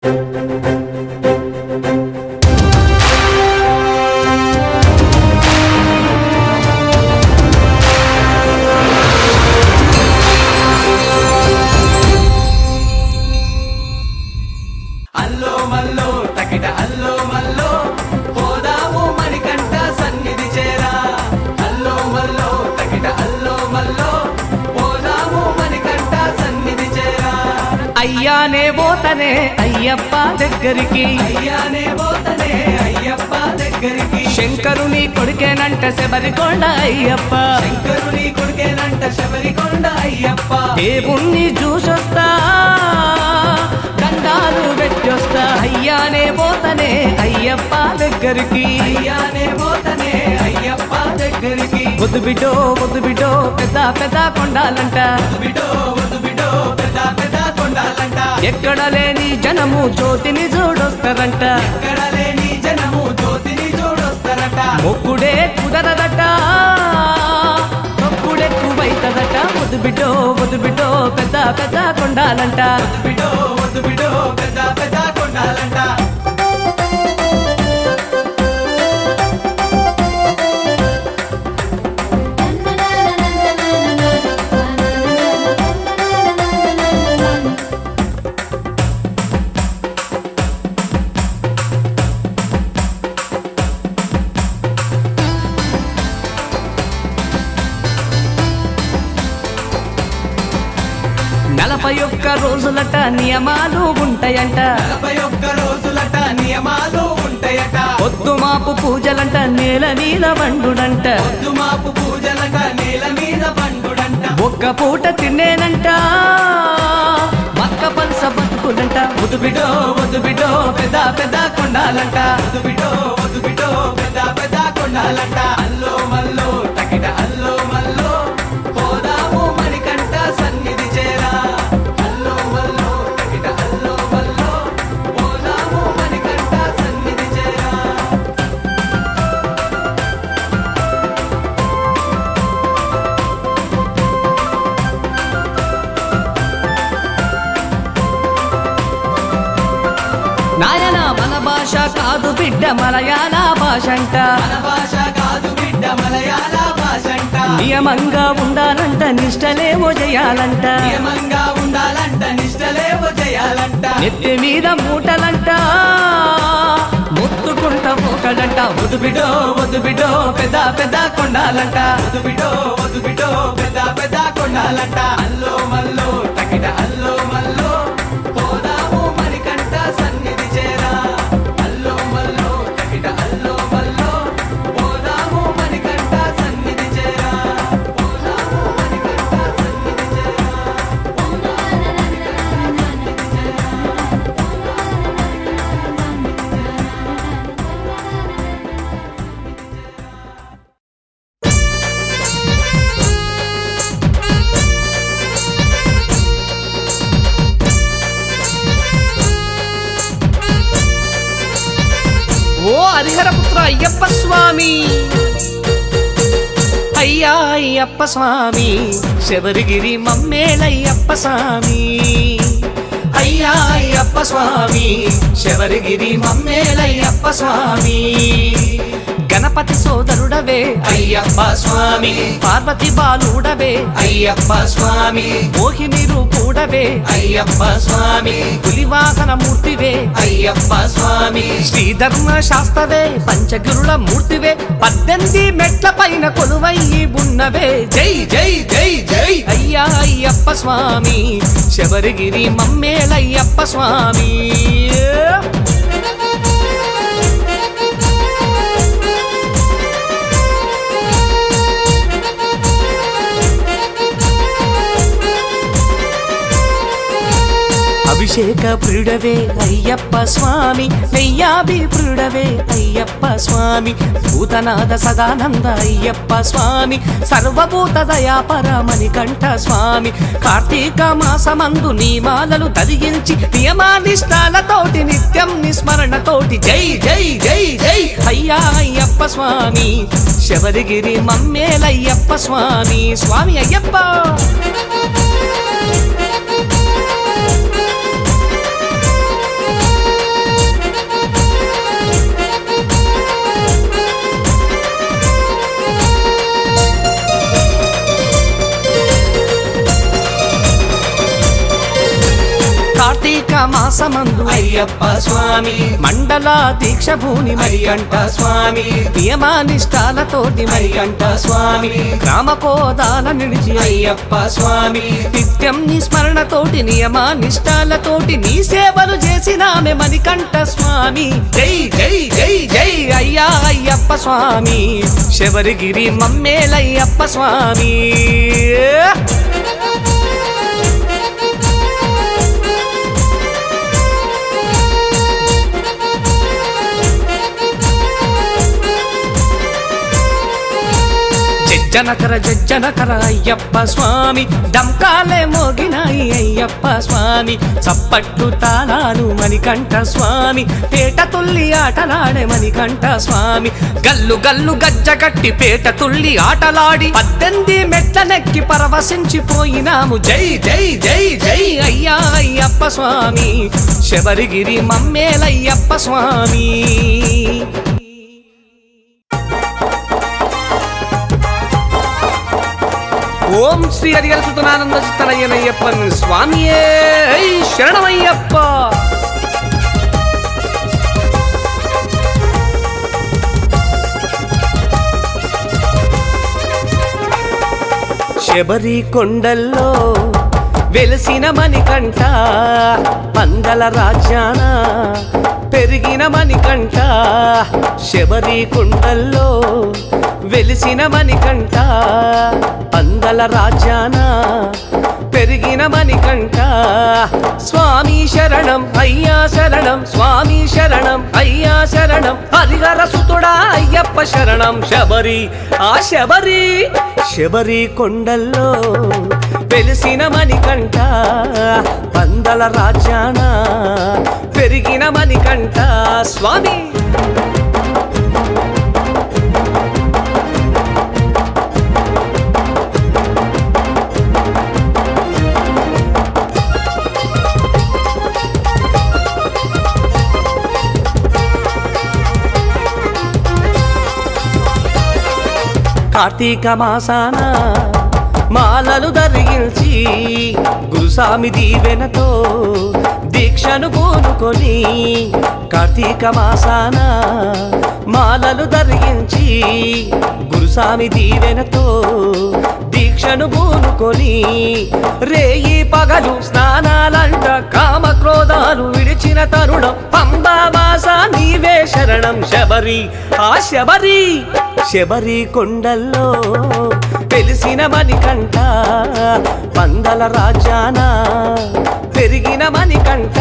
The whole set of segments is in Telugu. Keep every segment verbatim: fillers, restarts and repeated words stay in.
అయ్యానే పోతనే అయ్యప్ప దగ్గరికి అయ్యానే పోతనే అయ్యప్ప దగ్గరికి శంకరుని కొడుకేనంట శబరికొండ అయ్యప్ప శంకరుని కొడుకేనంట శబరికొండ అయ్యప్ప దేవుణ్ణి చూసొస్తా దండాలు పెట్టొస్తా అయ్యానే పోతనే అయ్యప్ప దగ్గరికి అయ్యానే పోతనే అయ్యప్ప దగ్గరికి వద్దు బిడ్డో వద్దు బిడ్డో పెద్ద పెద్ద కొండాలంట బిడో వద్దు బిడో పెద్ద పెద్ద కొండాలంట ఎక్కడ లేని జనము జ్యోతిని చూడొస్తారంట ఎక్కడ లేని జనము జ్యోతిని చూడొస్తారట మొక్కుడే కుదరదట మొక్కుడెక్కువైతదట వద్దు బిడ్డో వద్దు బిడ్డో పెద్ద పెద్ద కొండాలంట బిడో వద్దు బిడో పెద్ద పెద్ద కొండాలంట నలభై ఒక్క రోజులట నియమాలు ఉంటాయంట నలభై ఒక్క రోజులట నియమాలు ఉంటాయట పొద్దు మాపు పూజలంట నేల నీల వండుడంట పొద్దు మాపు పూజలట నేల మీద పండుడంట ఒక్క పూట తినేనంట మక్క పలస బతుకులంట వద్దు బిడ్డో వద్దు బిడ్డో పెద్ద పెద్ద కొండాలంట వద్దు బిడో వద్దు బిడో పెద్ద పెద్ద కొండాలంట అల్లో మల్లో తకిట అల్లో మల్లో పోదాము మణికంఠ సన్నిధి చేరా అల్లో మల్లో తకిట అల్లో మల్లో పోదాము మణికంఠ సన్నిధి చేరా నాయన మన భాష కాదు బిడ్డ మలయాళ భాష అంట మన భాష కాదు బిడ్డ మలయాళ భాషంట నియమంగా ఉండాలంట నిష్టలేమో చేయాలంట నియమంగా ఉండాలంట నిష్టలేవో చేయాలంట నెత్తి మీద మూటలంట ముత్తుకుంట పోకడంట వద్దు బిడ్డో వద్దు బిడ్డో పెద్ద పెద్ద కొండాలంట వద్దు బిడో వద్దు బిడో పెద్ద పెద్ద కొండాలంట అల్లో మల్లో తకిట అల్లో మల్లో పోదాము మణికంఠ సన్నిధి చేరా అల్లో మల్లో తకిట అల్లో మల్లో పోదాము మణికంఠ సన్నిధి చేరా పోదాము మణికంఠ సన్నిధి చేరా ఓ హరిహరపుత్ర అయ్యప్ప స్వామి అయ్యా అయ్యప్ప స్వామి శబరిగిరి మమ్మేలయ్యప్ప స్వామి అయ్యా అయ్యప్ప స్వామి శబరిగిరి మమ్మేలయ్యప్ప స్వామి గణపతి సోదరుడవే అయ్యప్ప స్వామి పార్వతి బాలుడవే అయ్యప్ప స్వామి మోహిని రూపుడవే అయ్యప్ప స్వామి పులివాహన మూర్తివే అయ్యప్ప స్వామి శ్రీధర్మ శాస్త్రవే పంచగిరుల మూర్తివే పద్దెనిమిది మెట్ల పైన కొలువయ్యి ఉన్నవే జై జై జై జై అయ్యా అయ్యప్ప స్వామి శబరిగిరి మమ్మేలయ్యప్ప స్వామి అభిషేక ప్రియుడవే అయ్యప్ప స్వామి నెయ్యాభి ప్రియుడవే అయ్యప్ప స్వామి భూతనాథ సదానంద అయ్యప్ప స్వామి సర్వభూత దయాపరమణి కంఠ స్వామి కార్తీక మాసమందు నియమాలను తరిగించి నియమానిష్టాలతోటి నిత్యం నిస్మరణతోటి జై జై జై జై అయ్యా అయ్యప్ప స్వామి శబరిగిరి మమ్మేలయ్యప్ప స్వామి స్వామి అయ్యప్ప మాసమందు అయ్యప్ప స్వామి మండల దీక్ష భూని మణికంఠ స్వామి నియమానిష్టాలతోటి మణికంఠ స్వామి గ్రామ కోదాల నిలిచి అయ్యప్ప స్వామి నిత్యం నీ స్మరణతోటి నియమానిష్టాలతోటి నీ సేవలు చేసినామె మణికంఠ స్వామి జై జై జై జై అయ్యా అయ్యప్ప స్వామి శబరిగిరి మమ్మేలయ్యప్ప స్వామి జనకర జనకర అయ్యప్ప స్వామి డంకాలే మోగినాయి అయ్యప్ప స్వామి చప్పట్లు తాళాలు మణికంఠ స్వామి పేట తుల్లి ఆటలాడే మణికంఠ స్వామి గల్లు గల్లు గజ్జ కట్టి పేట తుల్లి ఆటలాడి పద్దెనిమిది మెట్ల నెక్కి పరవశించిపోయినాము జై జై జై జై అయ్యా అయ్యప్ప స్వామి శబరిగిరి మమ్మేలయ్యప్ప స్వామి ఓం శ్రీ హరిహర సుతనానంద చిత్తనయ్యనయ్యప్పన్ స్వామియే శరణమయ్యప్ప శబరి కొండల్లో వెలిసిన మణికంఠ పందల రాజ్యాన పెరిగిన మణికంఠ శబరి కొండల్లో వెలిసిన మణికంఠ పందల రాజ్యాన పెరిగిన మణికంఠ స్వామి శరణం అయ్యా శరణం స్వామి శరణం అయ్యా శరణం హరిహర సుతుడా అయ్యప్ప శరణం శబరి ఆ శబరి శబరి కొండల్లో వెలిసిన మణికంఠ పందల రాజ్యాన పెరిగిన మణికంఠ స్వామి కార్తీక మాసాన మాలలు ధరించి గురుస్వామి దీవెనతో దీక్షను పూనుకొని కార్తీక మాసాన మాలలు ధరించి గురుస్వామి దీవెనతో దీక్షను పూనుకొని రేయి పగలు స్నానాలంట కామ క్రోధాలు విడిచిన తరుణం పంబా మాస నీవే శరణం శబరి ఆ శబరి శబరి కొండల్లో వెలిసిన మణికంఠ పందల రాజ్యాన పెరిగిన మణికంఠ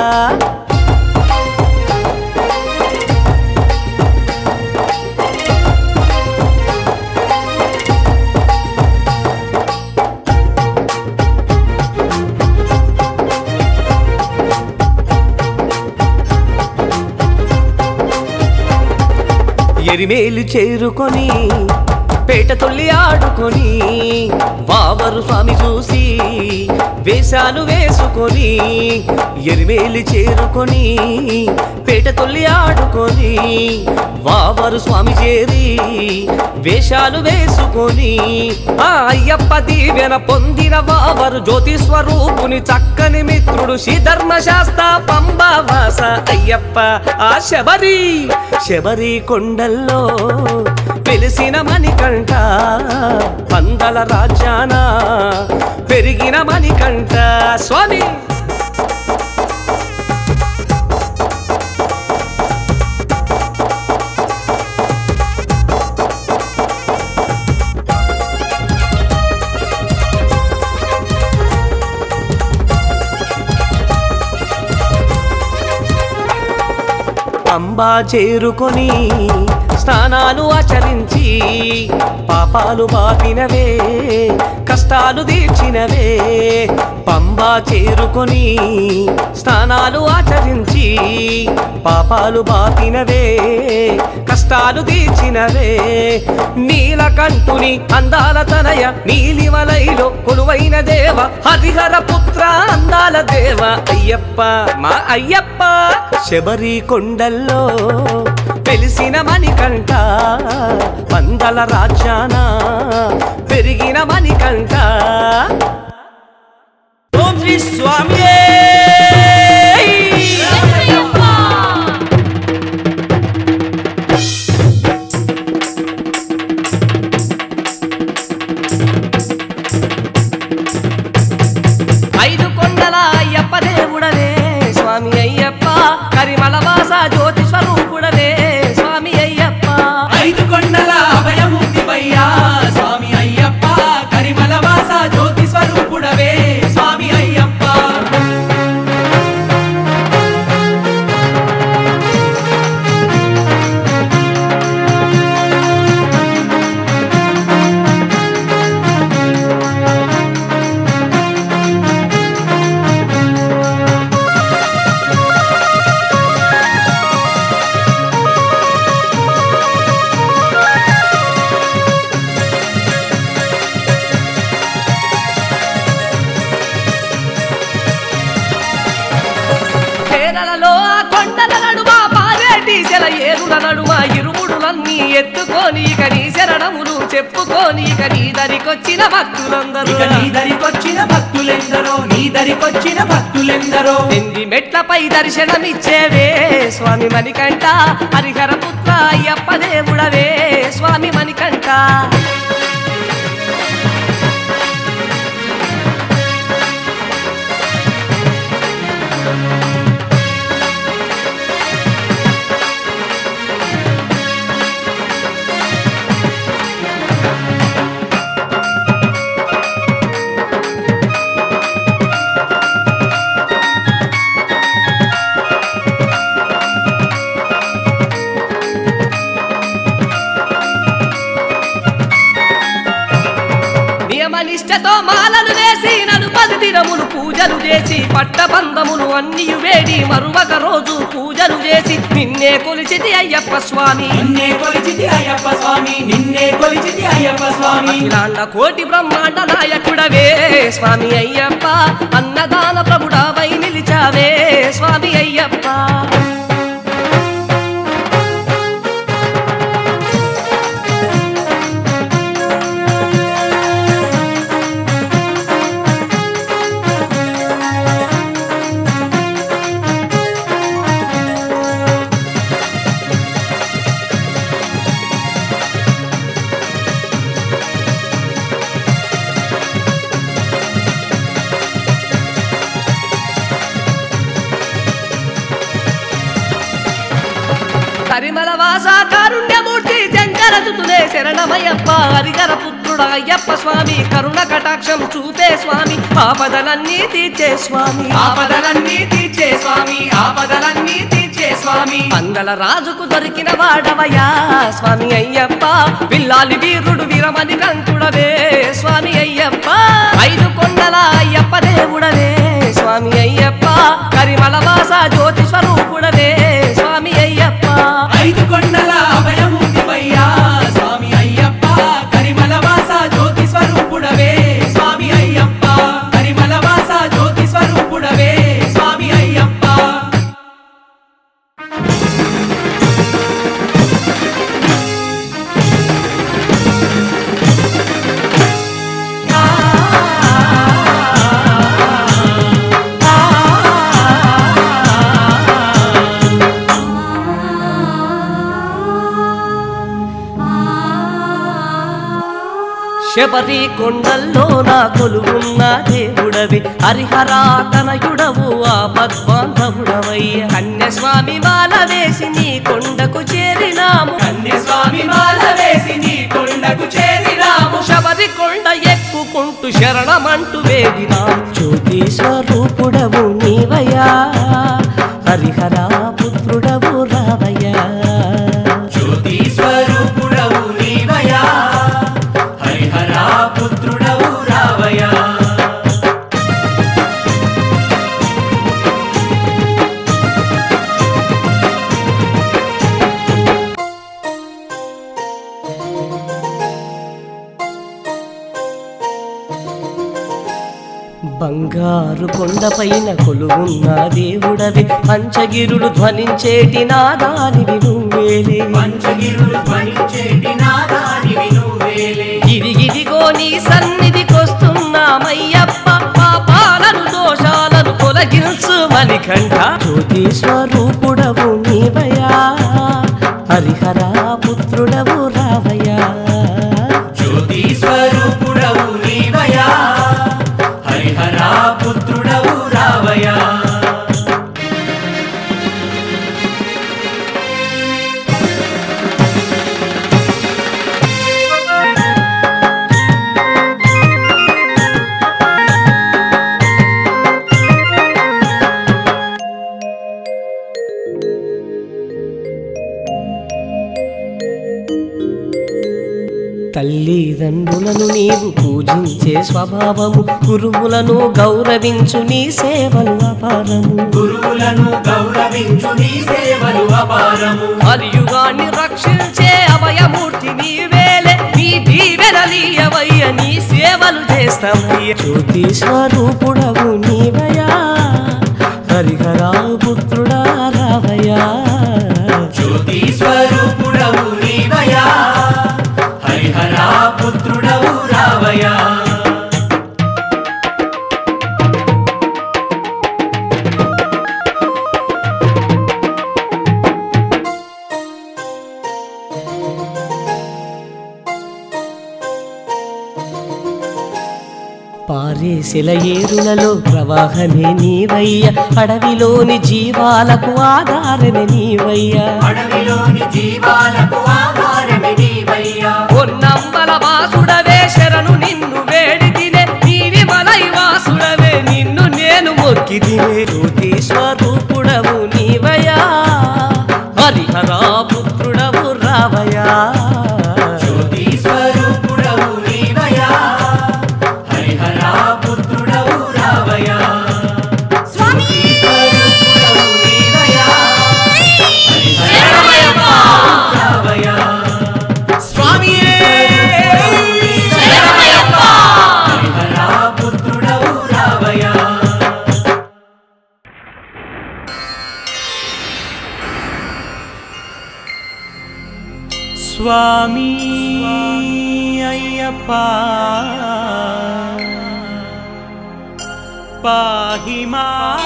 ఎరిమేలు చేరుకొని పేట తొల్లి ఆడుకొని వావరు స్వామి చూసి వేషాలు వేసుకొని ఎరిమేలు చేరుకొని పేట తొల్లి ఆడుకొని వావరు స్వామి చేరి వేషాలు వేసుకొని ఆ అయ్యప్ప దీవెన పొందిన వావరు జ్యోతి స్వరూపుని చక్కని మిత్రుడు శ్రీ ధర్మశాస్త్ర పంబావాస అయ్యప్ప ఆ శబరి శబరి కొండల్లో వెలిసిన మణికంఠ పందల రాజ్యాన పెరిగిన మణికంఠ స్వామి పంబా చేరుకొని స్నానాలు ఆచరించి పాపాలు బాపినవే కష్టాలు తీర్చినవే పంబా చేరుకొని స్నానాలు ఆచరించి పాపాలు బాపినవే కష్టాలు తీర్చినవే నీలకంఠుని అందాల తనయ నీలిమలైలో కొలువైన దేవ హరిహర పుత్ర అందాల దేవ అయ్యప్ప మా అయ్యప్ప శబరి కొండల్లో వెలిసిన మణికంఠ పందల రాజ్యాన పెరిగిన మణికంఠ ఓం శ్రీ స్వామి అయ్యప్ప కరిమల వాస జ్యోతి స్వరూపుడవే స్వామి అయ్యప్ప ఐదు కొండల అభయమూర్తివయ్యా స్వామి అయ్యప్ప కరిమల వాస జ్యోతి స్వరూపుడవే స్వామి అయ్యప్ప ఏరుల నడుమ ఇరుముడులన్నీ ఎత్తుకొని ఇక నీ శరణములు చెప్పుకొని ఇక నీ దరికొచ్చిన భక్తులందరూ నీ దరికొచ్చిన భక్తులెందరో నీ దరికొచ్చిన భక్తులెందరో ఎన్ని మెట్లపై దర్శనమిచ్చేవే స్వామి మణికంఠ హరిహర పుత్ర అయ్యప్ప దేవుడవే స్వామి మణికంఠ నిష్టతో మాలలు వేసి నలుపది దినములు పూజలు చేసి పట్టబంధములు అన్ని వేడి మరువక రోజు పూజలు చేసి నిన్నే కొలిచితి అయ్యప్ప స్వామి నిన్నే కొలిచితి అయ్యప్ప స్వామి నిన్నే కొలిచితి అయ్యప్ప స్వామి అఖిలాండ కోటి బ్రహ్మాండ నాయకుడవే స్వామి అయ్యప్ప అన్నదాన ప్రభుడవై నిలిచావే స్వామి అయ్యప్ప కరిమల వాస కారుణ్యమూర్తి శంకరజుతులే శరణమయ్యప్ప హరిహర పుత్రుడ అయ్యప్ప స్వామి కరుణ కటాక్షం చూపే స్వామి ఆపదలన్నీ తీర్చే స్వామి ఆపదలన్నీ తీర్చే స్వామి ఆపదలన్నీ తీర్చే స్వామి మంగళ రాజుకు దొరికిన వాడవయ్యా స్వామి అయ్యప్ప పిల్లాలి వీరుడు వీరమణి కంకుడవే స్వామి అయ్యప్ప ఐదు కొండల అయ్యప్ప దేవుడవే స్వామి అయ్యప్ప కరిమల వాస జ్యోతి స్వరూపుడవే స్వామి అయ్యప్ప ఐదు కొండల అభయమూర్తివయ్యా స్వామి అయ్యప్ప కరిమల వాస జ్యోతి స్వరూపుడవే స్వామి అయ్యప్ప కరిమల వాస జ్యోతి స్వరూపుడవే స్వామి అయ్యప్ప శబరి కొండల్లో నా కొలువున్న దేవుడవి హరిహర తనయుడవు ఆపద్బాంధవుడవయ్య కన్యస్వామి మాల వేసి నీ కొండకు చేరినాము కన్యస్వామి మాల వేసి నీ కొండకు చేరినాము శబరి కొండ ఎక్కుకుంటూ శరణమంటూ వేడినాము జ్యోతి స్వరూపుడవు నీవయ్యా హరిహర పుత్రుడవు రావయ్యా జ్యోతి స్వరూపుడవు నీవయ్యా హరిహర పుత్రుడవు రావయ్యా బంగారు కొండపైన కొలువున్న దేవుడవి పంచగిరులు ధ్వనించేటి నాదానివి నువ్వేలే పంచగిరులు ధ్వనించేటి నాదానివి నువ్వేలే ఇదిగిదిగో నీ సన్నిధికొస్తున్నామయ్యప్ప పాపాలను దోషాలను తొలగించు మణికంఠ జ్యోతి స్వరూపుడవు నీవయ్యా హరిహర పుత్రుడవు రావయ్యా జ్యోతి స్వరూపుడవు నీవయ్యా హరిహర పుత్రుడవు రావయ్యా తల్లిదండ్రులను నీవు పూజించే స్వభావము, గురువులను గౌరవించు నీ సేవలు అపారము. గురువులను గౌరవించు నీ సేవలు అపారము. కలియుగాన్ని రక్షించే అభయమూర్తి నీవేలే, నీ దీవెనలీయవయ్య, నీ సేవలు చేస్తామయ్య. జ్యోతి స్వరూపుడవు నీవయ్యా, హరిహరా పుత్రుడా రావయ్యా. జ్యోతి స్వరూపుడవు నీవయ్యా, హరిహరా పుత్రుడవు రావయ్యా. పారేసెల ఏరులలో ప్రవాహమే నీవయ్య, అడవిలోని జీవాలకు ఆధారమే నీవయ్య. అడవిలోని జీవాలకు ఆధారమే నీవయ్యా. పొన్నంబల వాసుడవే శరణు నిన్ను వేడితినే, నీవి మలై వాసుడవే నిన్ను నేను మొక్కితినే. జ్యోతి స్వరూపుడవు నీవయ్యా, హరిహరా పుత్రుడవు రావయ్యా. జ్యోతి స్వరూపుడవు నీవయ్యా, హరిహరా పుత్రుడవు రావయ్యా. స్వామి స్వరూపుడవు నీవయ్యా, హరిహరా రావయ్యా. హరిహరా పుత్రుడవు రావయ్యా. స్వామి అయ్యప్ప పాహిమా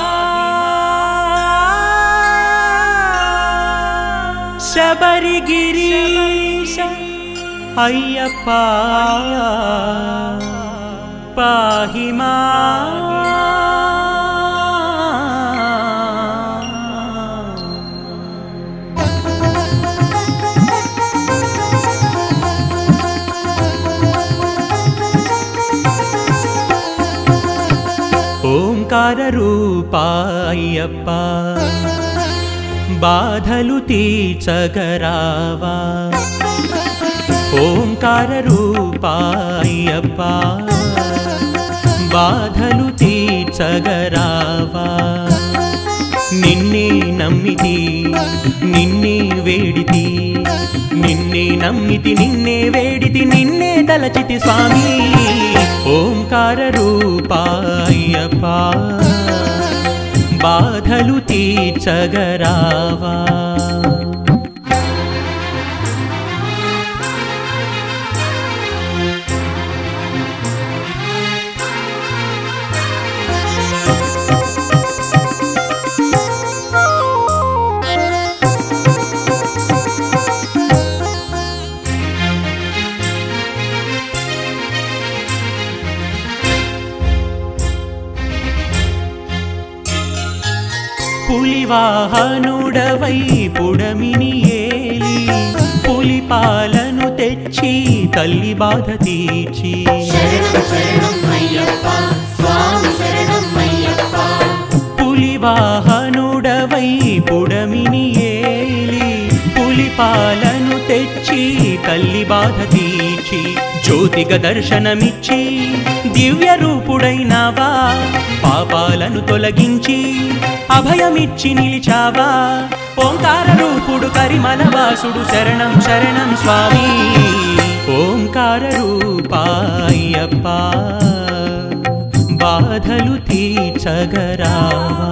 శబరిగిరీశ అయ్యప్ప పాహిమా. ఓంకార రూపాయప్ప బాధలు తీర్చగరావా. ఓంకార రూపాయప్ప బాధలు తీర్చగరావా. నిన్నే నమ్మితి నిన్నే వేడితి, నిన్నే నమ్మితి నిన్నే వేడితి, నిన్నే తలచితి స్వామి. ఓంకార రూపాయప్ప బాధలు తీర్చగరావా. పులివాహనుడవై పుడమిని ఏలి, పులి పాలను తెచ్చి తల్లి బాధ తీర్చి. శరణం శరణం అయ్యప్ప స్వామి శరణం అయ్యప్ప. పులివాహనుడవై పుడమిని ఏలి, పులి పాలను తెచ్చి తల్లి బాధ తీర్చి. జ్యోతిగ దర్శనమిచ్చి దివ్య రూపుడైనావా, పాపాలను తొలగించి అభయమిచ్చి నిలిచావా. ఓంకార రూపుడు కరిమలవాసుడు శరణం శరణం స్వామి. ఓంకార రూపాయప్ప బాధలు తీర్చగరావా.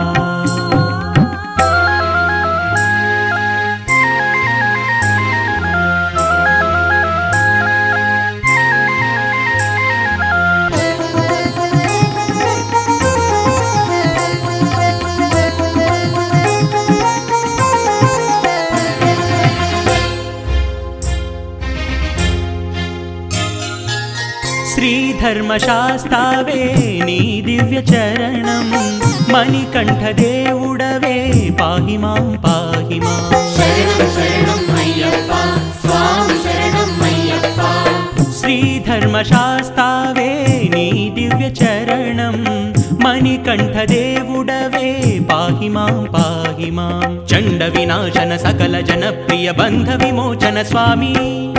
శ్రీధర్మశాస్త్రావే నీ దివ్య చరణం, మణికంఠ దేవుడవే పాహి మాం పాహి మాం. శరణం శరణం అయ్యప్ప స్వామి శరణం అయ్యప్ప. శ్రీధర్మశాస్త్రావే నీ దివ్య చరణం, మణికంఠదేవుడవే పాహి మాం పాహి మాం చండ వినాశన సకల జనప్రియ బంధ విమోచన స్వామి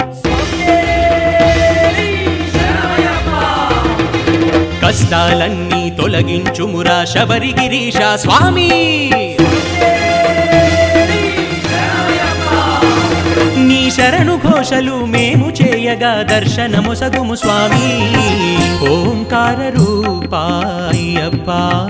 కష్టాలన్నీ తొలగించుమురా శబరిగిరీశ స్వామి నీ శరణు ఘోషలు మేము చేయగా దర్శనమొసగుము స్వామి ఓంకార రూపాయప్ప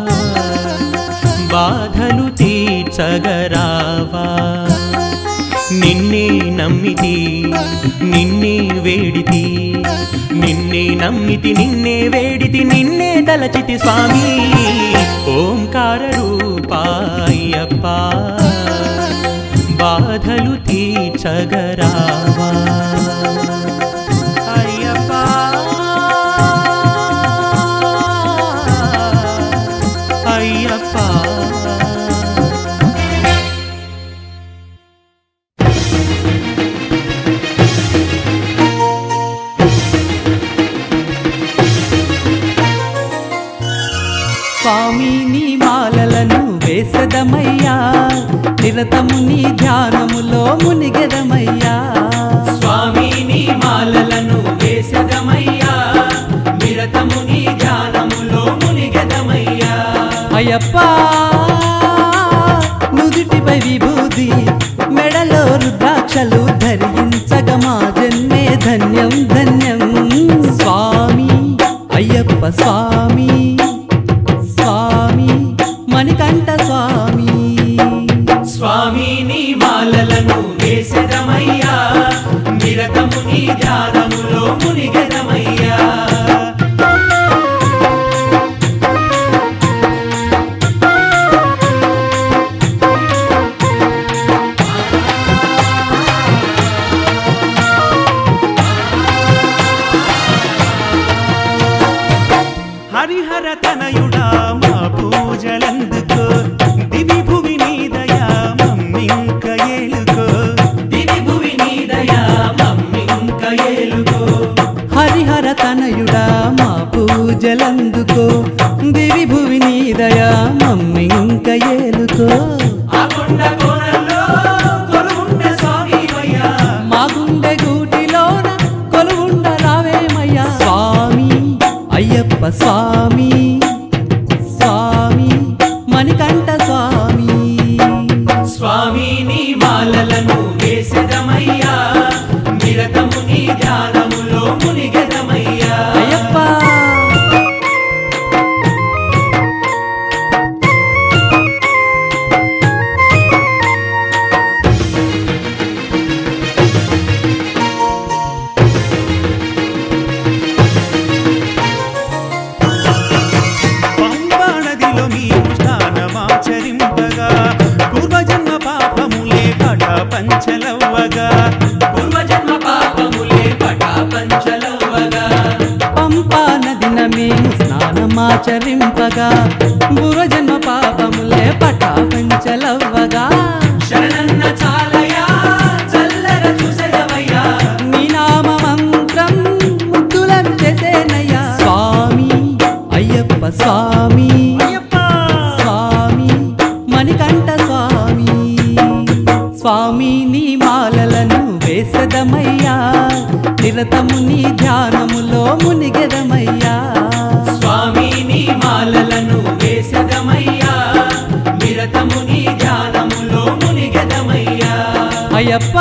బాధలు తీర్చగరావా నిన్నే నమ్మితి నిన్నే వేడితి నిన్నే నమ్మితి నిన్నే వేడితి నిన్నే తలచితి స్వామి ఓంకార రూపాయప్ప బాధలు తీర్చగరావా అయ్యప్ప అయ్యప్ప స్వామి నీ మాలలను వేసదమయ్యా నిరతము నీ ధ్యానములో మునిగెదమయ్యా స్వామి నీ మాలలను వేసెదమయ్యా నిరతము నీ ధ్యానములో మునిగెదమయ్యా అయ్యప్ప నుదుటిపై విభూది మెడలో రుద్రాక్షలు ధరించగ మా జన్మే ధన్యం ధన్యం స్వామి అయ్యప్ప స్వామి స్వామి మణికంఠ స్వామి స్వామి నీ మాలలను వేసెదమయ్యా నిరతము నీ ధ్యానములో మునిగెదమయ్యా హరిహర తనయుడా మా పూజలందుకో దివి భువి నీ దయా మమ్మింక ఏలుకో దివి భువి నీ దయా మమ్మింక ఏలుకో హరిహర తనయుడా మా పూజలందుకో దివి భువి నీ దయా మమ్మింక ఏలుకో ఆ కొండ కోణంలో కొలువుండ స్వామివయ్యా మా గుండె గూటిలోన కొలువుండ రావేమయ్యా స్వామి అయ్యప్ప స్వామి స్వామి మణికంఠ స్వామి స్వామి నీ మాలలను వేసెదమయ్యా నిరతము నీ ధ్యానములో మునిగెదమయ్యా అయ్యప్ప పంబా నదిలో మేము స్నానమాచరింపగా పూర్వజన్మ పాపములే పట పంచలవ్వగా పూర్వజన్మ పాపములే పటా పంచలవ్వగా పంపా నదిన మేము స్నానమాచరింపగా పూర్వజన్మ పాపములే పటా పంచలవ్వగా శరణన్న చాలయా చల్లర చూసెదవయ్యా నీ నామ మంత్రం ముద్దులను చేసేనయ్యా స్వామి అయ్యప్ప స్వామి స్వామి మణికంఠ స్వామి స్వామి నీ మాలలను వేసదమయ్యా నిరతము నీ ధ్యానములో మునిగెదమయ్యా స్వామి నీ మాలలను వేసెదమయ్యా నిరతము నీ ధ్యానములో మునిగెదమయ్యా అయ్యప్ప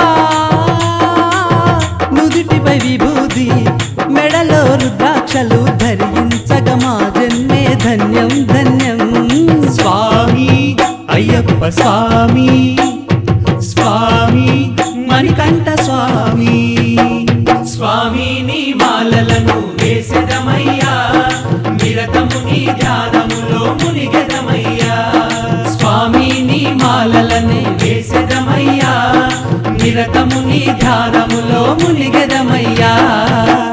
నుదుటిపై విభూది మెడలో రుద్రాక్షలు ధరించగ మా జన్మే ధన్యం ధన్యం స్వామి అయ్యప్ప స్వామి స్వామి మణికంఠ స్వామి స్వామి నీ మాలలను వేసెదమయ్యా నిరతము నీ ధ్యానములో మునిగెదమయ్యా స్వామి నీ మాలలను వేసెదమయ్యా నిరతము నీ ధ్యానములో మునిగెదమయ్యా